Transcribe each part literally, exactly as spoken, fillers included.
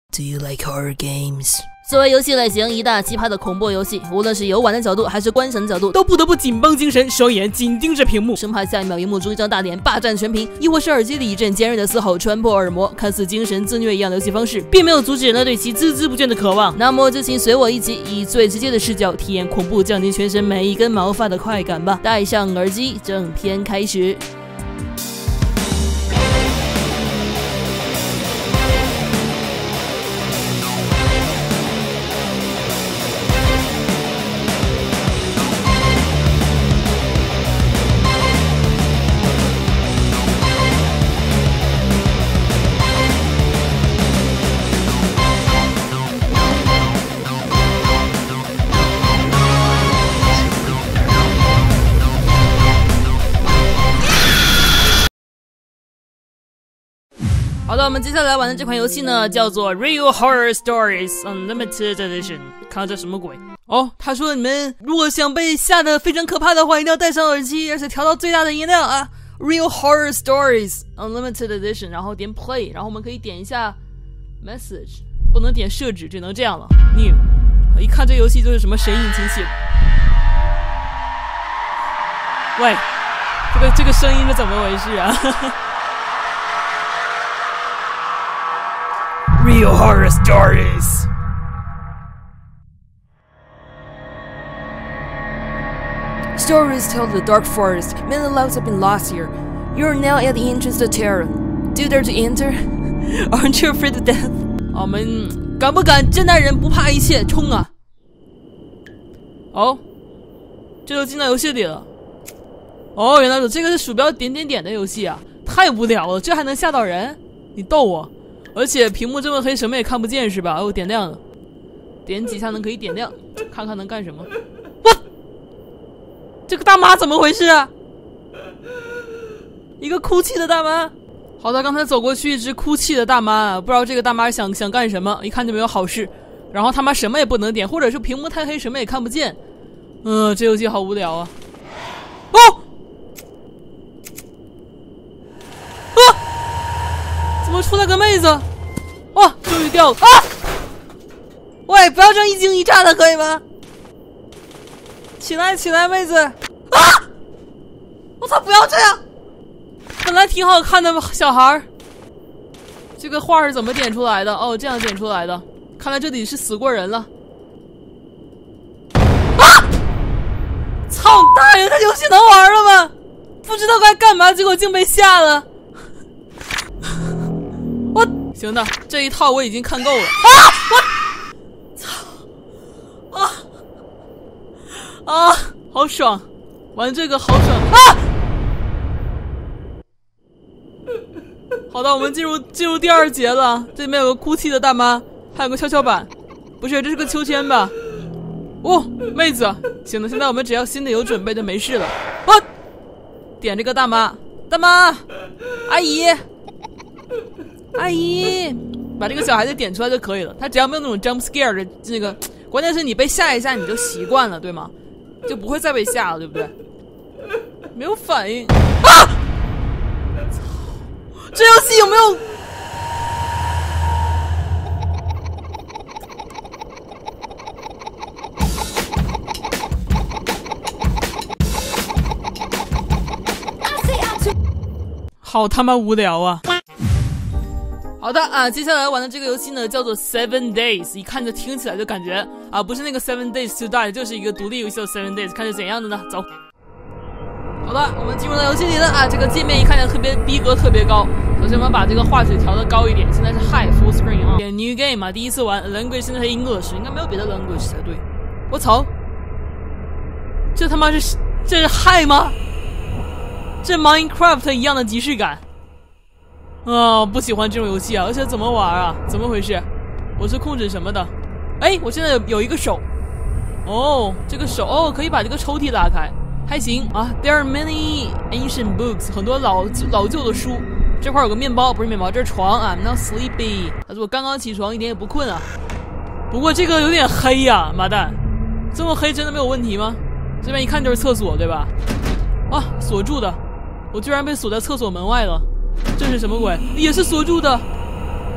Do you like horror games? 作为游戏类型一大奇葩的恐怖游戏，无论是游玩的角度还是观赏的角度，都不得不紧绷精神，双眼紧盯着屏幕，生怕下一秒荧幕中一张大脸霸占全屏，亦或是耳机里一阵尖锐的嘶吼穿破耳膜。看似精神自虐一样的游戏方式，并没有阻止人类对其孜孜不倦的渴望。那么就请随我一起，以最直接的视角体验恐怖降低全身每一根毛发的快感吧。戴上耳机，正片开始。好的，我们接下来玩的这款游戏呢，叫做 Real Horror Stories Unlimited Edition。看到这什么鬼？哦，他说你们如果想被吓得非常可怕的话，一定要戴上耳机，而且调到最大的音量啊。Real Horror Stories Unlimited Edition， 然后点 Play， 然后我们可以点一下 Message， 不能点设置，只能这样了。New， 一看这游戏就是什么神引擎系。喂，这个这个声音是怎么回事啊 Real horror stories. Stories tell the dark forest mainly lights up in last year. You are now at the entrance to terror. Do you dare to enter? Aren't you afraid of death? 我们敢不敢？真男人不怕一切，冲啊！哦，这就进到游戏里了。哦，原来这个是鼠标点点点的游戏啊，太无聊了，这还能吓到人？你逗我！而且屏幕这么黑，什么也看不见是吧？哦，点亮了，点几下能可以点亮，看看能干什么。哇，这个大妈怎么回事啊？一个哭泣的大妈。好的，刚才走过去一只哭泣的大妈，不知道这个大妈想想干什么，一看就没有好事。然后他妈什么也不能点，或者是屏幕太黑，什么也看不见。嗯，这游戏好无聊啊。哦，啊！怎么出来个妹子？哇，终于掉了啊！喂，不要这样一惊一乍的，可以吗？起来，起来，妹子！啊！我操，不要这样！本来挺好看的小孩，这个画是怎么点出来的？哦，这样点出来的。看来这里是死过人了。啊！操大人，这游戏能玩了吗？不知道该干嘛，结果竟被吓了。我行的，这一套我已经看够了。啊！我操！啊啊，好爽！玩这个好爽啊！好的，我们进入进入第二节了。这里面有个哭泣的大妈，还有个跷跷板，不是，这是个秋千吧？哦，妹子，行的，现在我们只要心里有准备就没事了。我点这个大妈，大妈，阿姨。阿姨，把这个小孩子点出来就可以了。他只要没有那种 jump scare 的那个，关键是你被吓一下你就习惯了，对吗？就不会再被吓了，对不对？没有反应啊！操，这游戏有没有？好他妈无聊啊！好的啊，接下来玩的这个游戏呢叫做 Seven Days， 一看就听起来就感觉啊不是那个 Seven Days to Die， 就是一个独立游戏的 Seven Days， 看是怎样的呢？走。好的，我们进入到游戏里了啊，这个界面一看起来特别逼格特别高。首先我们把这个画质调得高一点，现在是 High Full Screen 啊。点 New Game 啊，第一次玩 Language 现在是 English， 应该没有别的 Language 才对。我操，这他妈是这是 High 吗？这 Minecraft 一样的即视感。啊、哦，不喜欢这种游戏啊！而且怎么玩啊？怎么回事？我是控制什么的？哎，我现在有有一个手。哦，这个手哦，可以把这个抽屉拉开，还行啊。There are many ancient books， 很多老老旧的书。这块有个面包，不是面包，这是床啊。I'm not sleepy。他说我刚刚起床，一点也不困啊。不过这个有点黑呀、啊，妈蛋，这么黑真的没有问题吗？这边一看就是厕所，对吧？啊，锁住的，我居然被锁在厕所门外了。这是什么鬼？也是锁住的。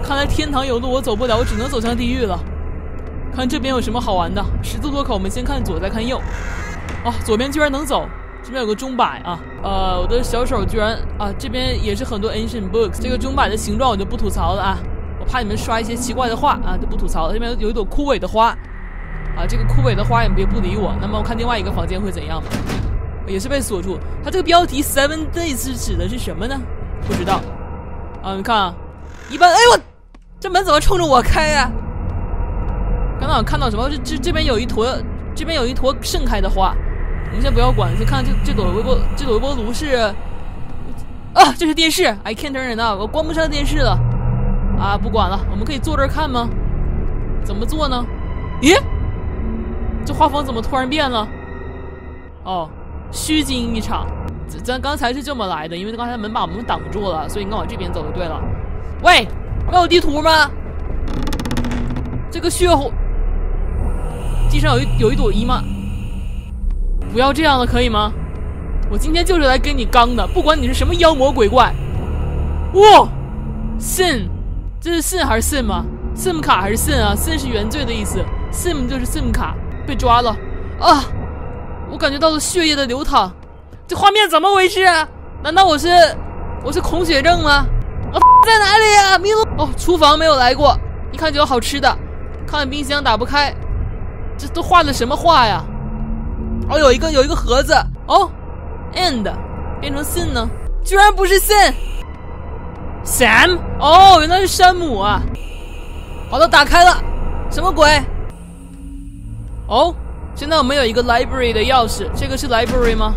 看来天堂有路我走不了，我只能走向地狱了。看这边有什么好玩的？十字路口，我们先看左，再看右。哦，左边居然能走，这边有个钟摆啊。呃，我的小手居然啊，这边也是很多 ancient books。这个钟摆的形状我就不吐槽了啊，我怕你们刷一些奇怪的画啊，就不吐槽了。这边有一朵枯萎的花啊，这个枯萎的花也别不理我。那么我看另外一个房间会怎样吧？也是被锁住。它这个标题 Seven Days 是指的是什么呢？不知道啊。你看啊，一般哎我这门怎么冲着我开呀、啊？刚刚我看到什么？这这这边有一坨，这边有一坨盛开的花。我们先不要管，先看这这朵微波，这朵微波炉是啊，这是电视。I can't turn it on， 我关不上电视了啊！不管了，我们可以坐这儿看吗？怎么做呢？咦，这画风怎么突然变了？哦，虚惊一场。咱刚才是这么来的，因为刚才门把我们挡住了，所以你往这边走就对了。喂，没有地图吗？这个血红。地上有一有一朵姨妈，不要这样了，可以吗？我今天就是来跟你刚的，不管你是什么妖魔鬼怪。哇 ，sin， 这是 sin 还是 sin 吗 ？sim 卡还是 sin 啊 ？sin 是原罪的意思 ，sim 就是 sim 卡，被抓了啊！我感觉到了血液的流淌，这画面怎么回事啊？难道我是我是恐血症吗？我在哪里呀、啊？迷路哦，厨房没有来过，一看就有好吃的，看冰箱打不开。这都画的什么画呀？哦，有一个有一个盒子哦 ，and 变成 sin 呢？居然不是 sin，Sam 哦，原来是山姆啊！好的，打开了，什么鬼？哦，现在我们有一个 library 的钥匙，这个是 library 吗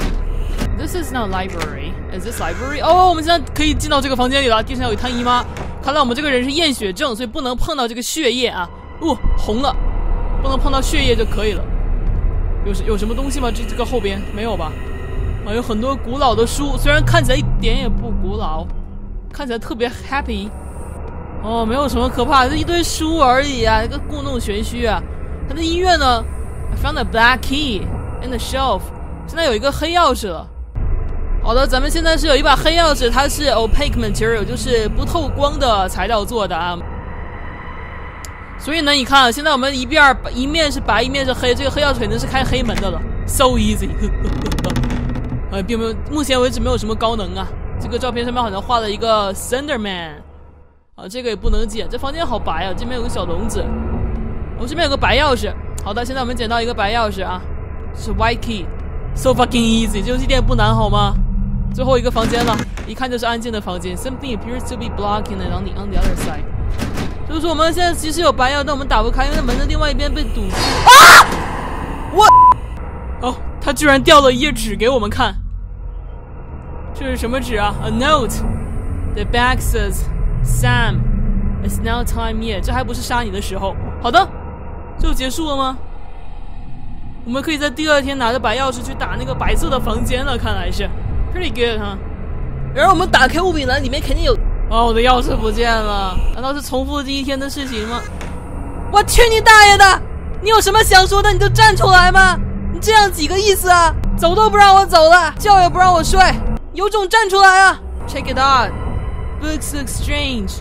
？This is not library. Is this library? 哦，我们现在可以进到这个房间里了。地上有一滩姨妈，看来我们这个人是厌血症，所以不能碰到这个血液啊。哦，红了。不能碰到血液就可以了。有有什么东西吗？这这个后边没有吧？啊，有很多古老的书，虽然看起来一点也不古老，看起来特别 happy。哦，没有什么可怕的，这一堆书而已啊，一个故弄玄虚啊。它的音乐呢 ？I found a black key in the shelf。现在有一个黑钥匙了。好的，咱们现在是有一把黑钥匙，它是 opaque material， 就是不透光的材料做的啊。所以呢，你看，现在我们一边一面是白，一面是黑，这个黑钥匙肯定是开黑门的了 ，so easy 呃，并没有，目前为止没有什么高能啊。这个照片上面好像画了一个 Slenderman， 啊，这个也不能捡。这房间好白啊，这边有个小笼子，我、哦、这边有个白钥匙。好的，现在我们捡到一个白钥匙啊，是 white key，so fucking easy， 这游戏一点不难好吗？最后一个房间了，一看就是安静的房间。Something appears to be blocking it on the on the other side。就是说我们现在其实有白钥，但我们打不开，因为门的另外一边被堵住。啊！我哦，他居然掉了一页纸给我们看。这是什么纸啊 ？A note. The back says, "Sam, it's now time yet." 这还不是杀你的时候。好的，这就结束了吗？我们可以在第二天拿着白钥匙去打那个白色的房间了，看来是 pretty good 哈。然后我们打开物品栏，里面肯定有。哦，我的钥匙不见了，难道是重复第一天的事情吗？我去你大爷的！你有什么想说的你就站出来吗？你这样几个意思啊？走都不让我走了，觉也不让我睡，有种站出来啊 ！Check it out, books look strange.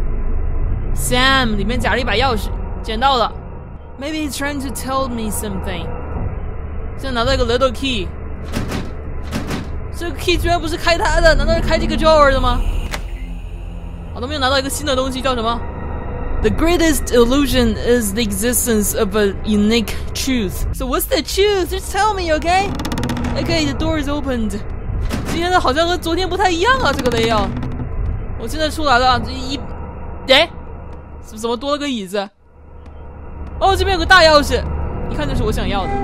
Sam 里面夹着一把钥匙，捡到了。Maybe he's trying to tell me something. 现在拿到一个 little key， 这个 key 居然不是开它的，难道是开这个 drawer 的吗？好，我们又拿到一个新的东西，叫什么 ？The greatest illusion is the existence of a unique truth. So what's the truth? Just tell me, okay? Okay, the door is opened. 今天的好像和昨天不太一样啊，这个雷奥。我现在出来了，这一，哎，怎么多了个椅子？哦，这边有个大钥匙，一看就是我想要的。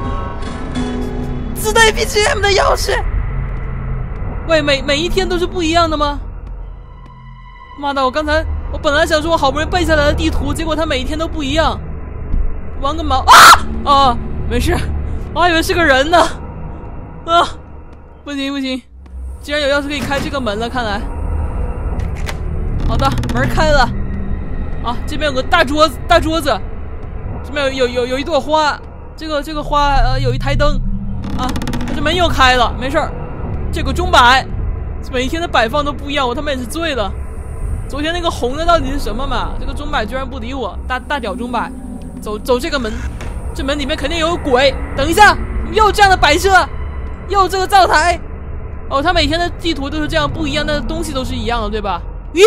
自带 B G M 的钥匙。喂，每每一天都是不一样的吗？妈的！我刚才我本来想说我好不容易背下来的地图，结果它每一天都不一样，玩个毛啊！哦，没事，我还以为是个人呢。啊，不行不行，既然有钥匙可以开这个门了，看来。好的，门开了。啊，这边有个大桌子，大桌子，这边有有有有一朵花，这个这个花呃有一台灯，啊，这门又开了，没事儿。这个钟摆，每一天的摆放都不一样，我他妈也是醉了。 昨天那个红的到底是什么嘛？这个钟摆居然不理我，大大屌钟摆，走走这个门，这门里面肯定有鬼。等一下，又这样的摆设，又这个灶台。哦，他每天的地图都是这样不一样，但是东西都是一样的，对吧？咦，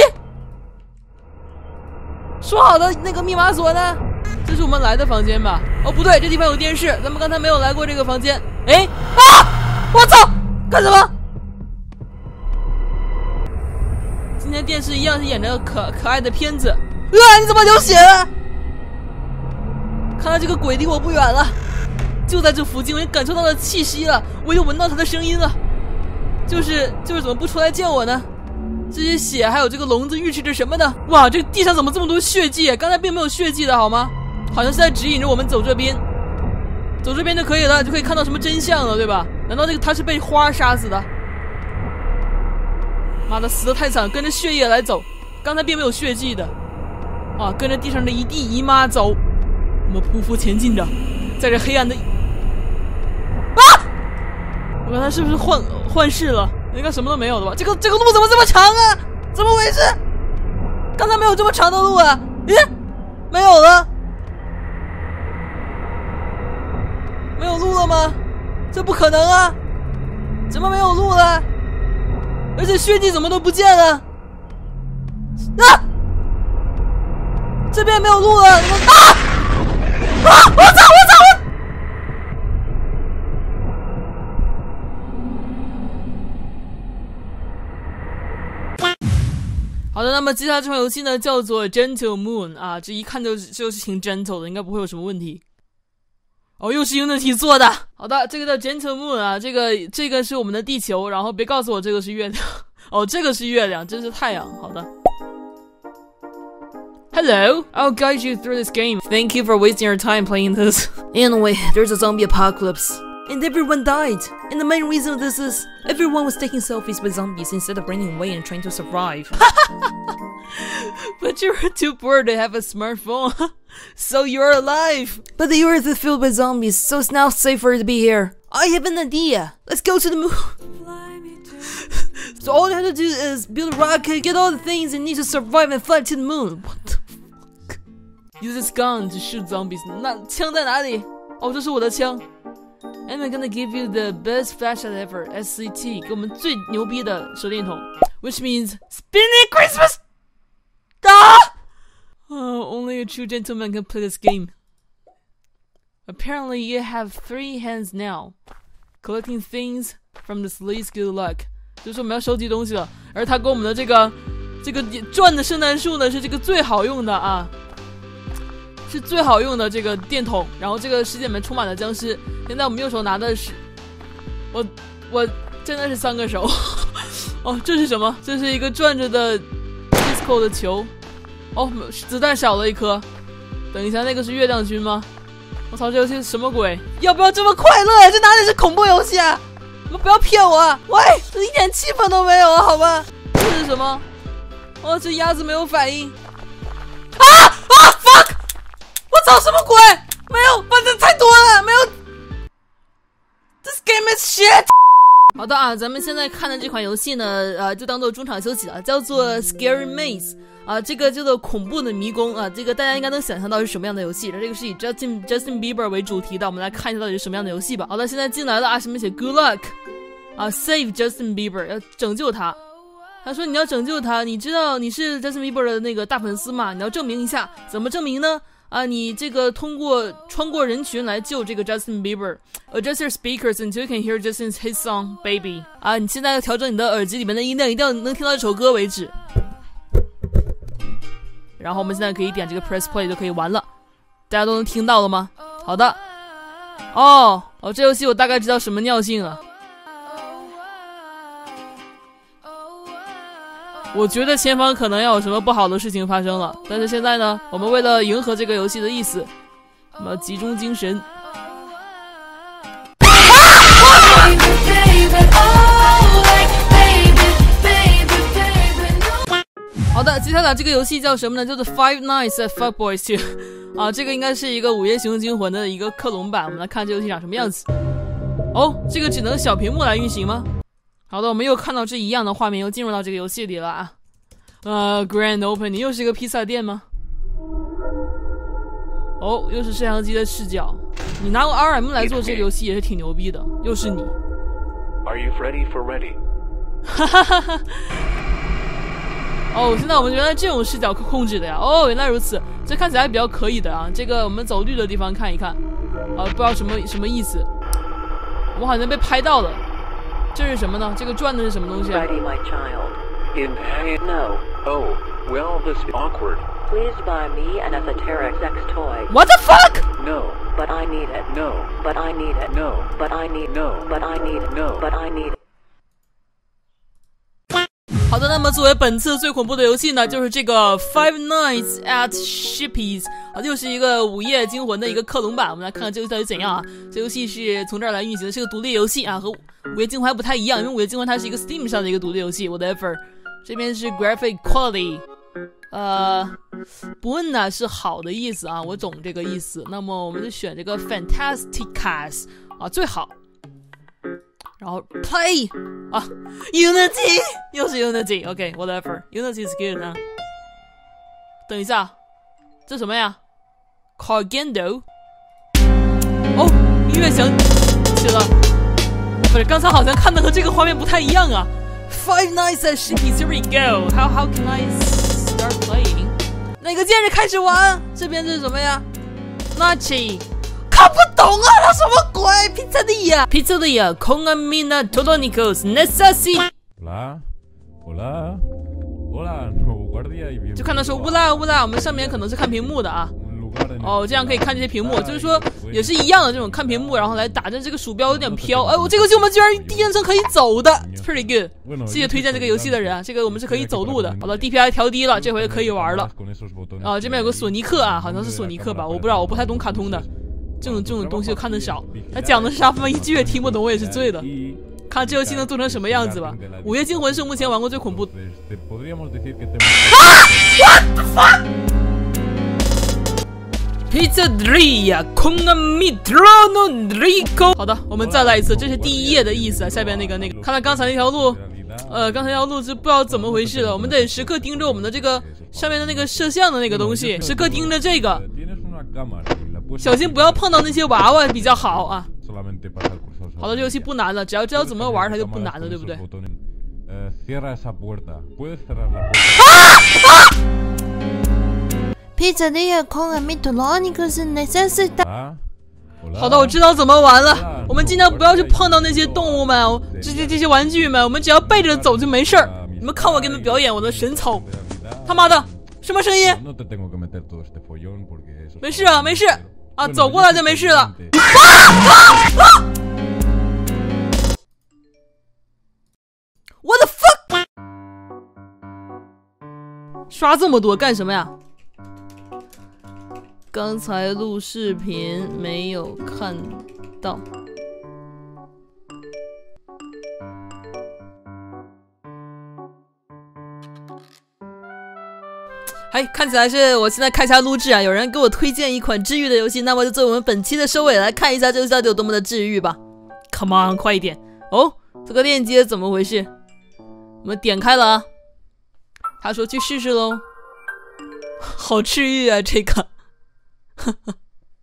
说好的那个密码锁呢？这是我们来的房间吧？哦，不对，这地方有电视，咱们刚才没有来过这个房间。哎啊！我操，干什么？今天电视一样是演着可可爱的片子。啊！你怎么流血了？看来这个鬼离我不远了，就在这附近，我已经感受到了气息了，我又闻到他的声音了。就是就是怎么不出来救我呢？这些血还有这个笼子预示着什么呢？哇，这地上怎么这么多血迹？刚才并没有血迹的好吗？好像是在指引着我们走这边，走这边就可以了，就可以看到什么真相了，对吧？难道这个他是被花杀死的？妈的，死得太惨，跟着血液来走，刚才并没有血迹的，啊，跟着地上的一地姨妈走，我们匍匐前进着，在这黑暗的，啊！我刚才是不是幻幻视了？应该什么都没有的吧？这个这个路怎么这么长啊？怎么回事？刚才没有这么长的路啊？咦，没有了，没有路了吗？这不可能啊！怎么没有路了？而且血迹怎么都不见了？啊！这边没有路了！啊！啊！我操！我操！我好的，那么接下来这款游戏呢，叫做 Gentle Moon 啊，这一看就就是挺 gentle 的，应该不会有什么问题。哦，又是 Unity 做的。好的，这个叫 Gentle Moon 啊，这个这个是我们的地球，然后别告诉我这个是月亮。哦，这个是月亮，这是太阳。好的。Hello, I'll guide you through this game. Thank you for wasting your time playing this. Anyway, there's a zombie apocalypse, and everyone died. And the main reason of this is everyone was taking selfies with zombies instead of running away and trying to survive. But you're too poor to have a smartphone, so you're alive. But the earth is filled with zombies, so it's now safer to be here. I have an idea. Let's go to the moon. So all you have to do is build a rocket, get all the things you need to survive, and fly to the moon. What the fuck? Use this gun to shoot zombies. 那枪在哪里？哦，这是我的枪。And I'm gonna give you the best flashlight ever, S C T， 给我们最牛逼的手电筒 ，which means Spinning Christmas。啊 ！Oh, only a true gentleman can play this game. Apparently, you have three hands now. Collecting things from this least good luck. 就是我们要收集东西了，而他给我们的这个这个转的圣诞树呢，是这个最好用的啊，是最好用的这个电筒。然后这个世界里面充满了僵尸。现在我们右手拿的是，我我真的是三个手。哦，这是什么？这是一个转着的 disco 的球。哦，子弹少了一颗。等一下，那个是月亮君吗？我操，这游戏是什么鬼？要不要这么快乐呀？这哪里是恐怖游戏啊？你们不要骗我啊！喂，这一点气氛都没有啊，好吧？这是什么？哦，这鸭子没有反应。啊啊 fuck！ 我操，什么鬼？没有，反正太多了，没有。This game is shit。好的啊，咱们现在看的这款游戏呢，呃，就当做中场休息了，叫做 Scary Maze。啊，这个叫做恐怖的迷宫啊，这个大家应该能想象到是什么样的游戏。这个是以 Justin Justin Bieber 为主题的，我们来看一下到底是什么样的游戏吧。好的，现在进来了啊，上面写 Good luck， 啊 ，Save Justin Bieber， 要拯救他。他说你要拯救他，你知道你是 Justin Bieber 的那个大粉丝吗？你要证明一下，怎么证明呢？啊，你这个通过穿过人群来救这个 Justin Bieber。Adjust your speakers until you can hear Justin's hit song Baby。啊，你现在要调整你的耳机里面的音量，一定要能听到这首歌为止。然后我们现在可以点这个 press play 就可以玩了，大家都能听到了吗？好的。哦哦，这游戏我大概知道什么尿性了。我觉得前方可能要有什么不好的事情发生了，但是现在呢，我们为了迎合这个游戏的意思，我们要集中精神。好的，接下来这个游戏叫什么呢？叫做 Five Nights at Fuck Boys Two 啊，这个应该是一个午夜凶惊魂的一个克隆版。我们来看这游戏长什么样子。哦，这个只能小屏幕来运行吗？好的，我们又看到这一样的画面，又进入到这个游戏里了啊。 呃 ，Grand Opening 又是一个披萨店吗？哦，又是摄像机的视角。你拿过 R M 来做这个游戏也是挺牛逼的，又是你。 Are you ready for ready？ 哈哈哈哈。哦，现在我们原来这种视角控制的呀。哦，原来如此，这看起来比较可以的啊。这个我们走绿的地方看一看，啊，不知道什么什么意思。我好像被拍到了，这是什么呢？这个转的是什么东西啊 ？Ready, my child. In no. Oh, well, this is awkward. Please buy me an Esoteric sex toy. What the fuck? No, but I need it. No, but I need it. No, but I need. No, but I need. No, but I need. 好的，那么作为本次最恐怖的游戏呢，就是这个 Five Nights at Shippies 啊，又是一个午夜惊魂的一个克隆版。我们来看看这个到底怎样啊？这游戏是从这儿来运行的，是个独立游戏啊，和午夜惊魂还不太一样，因为午夜惊魂它是一个 Steam 上的一个独立游戏 ，whatever。这边是 Graphic Quality， 呃，不问呢是好的意思啊，我懂这个意思。那么我们就选这个 Fantasticas 啊，最好。然后 Play 啊 Unity 又是 Unity OK whatever Unity is good 啊。等一下，这什么呀 Cargando 哦，音乐响起了，不是，刚才好像看的和这个画面不太一样啊。Five Nights at Shippies Here we go How, how can I start playing 哪个键是开始玩？这边是什么呀 Nachi看不懂啊，他什么鬼 ？Pizzeria Pizzeria con amina todonicos necessi。 Hola Hola Hola nuevo guardia y bien。 就看到说乌拉乌拉，我们上面可能是看屏幕的啊。哦，这样可以看这些屏幕，就是说也是一样的这种看屏幕，然后来打着这个鼠标有点飘。哎，我这个游戏我们居然第一人称可以走的 ，pretty good。谢谢推荐这个游戏的人啊，这个我们是可以走路的。好了 ，D P I 调低了，这回可以玩了。啊，这边有个索尼克啊，好像是索尼克吧，我不知道，我不太懂卡通的。这种这种东西我看得少，他讲的是啥？翻译一句也听不懂，我也是醉了。看这游戏能做成什么样子吧？午夜惊魂是目前玩过最恐怖的。啊 ！What the fuck？ Pizzeria con amitrano rico。好的，我们再来一次，这是第一页的意思啊。下边那个那个，看到刚才那条路，呃，刚才那条路是不知道怎么回事了。我们得时刻盯着我们的这个上面的那个摄像的那个东西，时刻盯着这个。小心不要碰到那些娃娃比较好啊。好的，这游戏不难了，只要知道怎么玩它就不难了，对不对？啊！ Pizzeria con amitronics necessita。 好的，我知道怎么玩了。我们尽量不要去碰到那些动物们，这些这些玩具们，我们只要背着走就没事儿。你们看我给你们表演我的神操！他妈的，什么声音？没事啊，没事啊，走过来就没事了。啊啊啊 ！What the fuck？ 刷这么多干什么呀？刚才录视频没有看到。哎，看起来是我现在看一下录制啊，有人给我推荐一款治愈的游戏，那么就作为我们本期的收尾，来看一下这游戏到底有多么的治愈吧。Come on， 快一点！哦，这个链接怎么回事？我们点开了啊，他说去试试喽，好治愈啊这个。呵呵。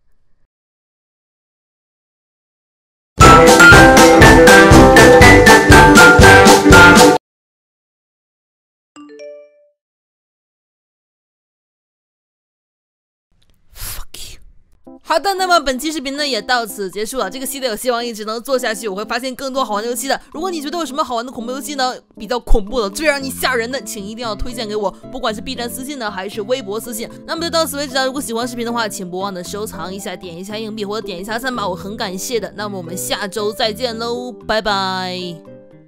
好的，那么本期视频呢也到此结束了。这个系列有希望一直能做下去，我会发现更多好玩的游戏的。如果你觉得有什么好玩的恐怖游戏呢，比较恐怖的、最让你吓人的，请一定要推荐给我，不管是 B 站私信呢，还是微博私信。那么就到此为止了。如果喜欢视频的话，请不忘的收藏一下，点一下硬币或者点一下赞吧，我很感谢的。那么我们下周再见喽，拜拜。